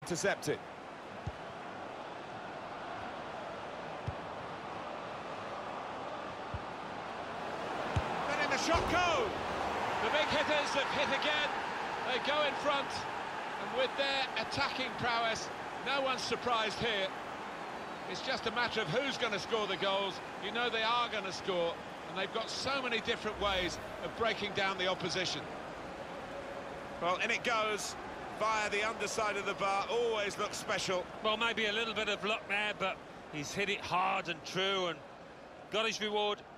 intercepted. Letting the shot go! The big hitters have hit again. They go in front, and with their attacking prowess, no one's surprised here. It's just a matter of who's going to score the goals. You know they are going to score, and they've got so many different ways of breaking down the opposition. Well, in it goes, via the underside of the bar, always looks special. Well, maybe a little bit of luck there, but he's hit it hard and true and got his reward.